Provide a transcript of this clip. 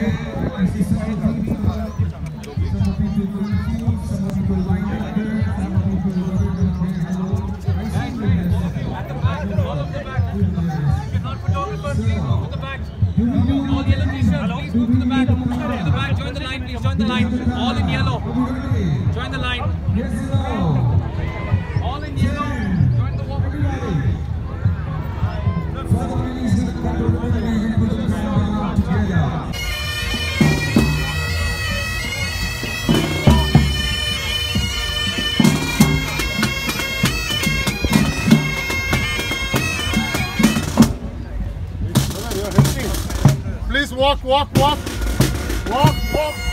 Join the line. All in yellow. Join the line. All in yellow. Join the walk. Please walk.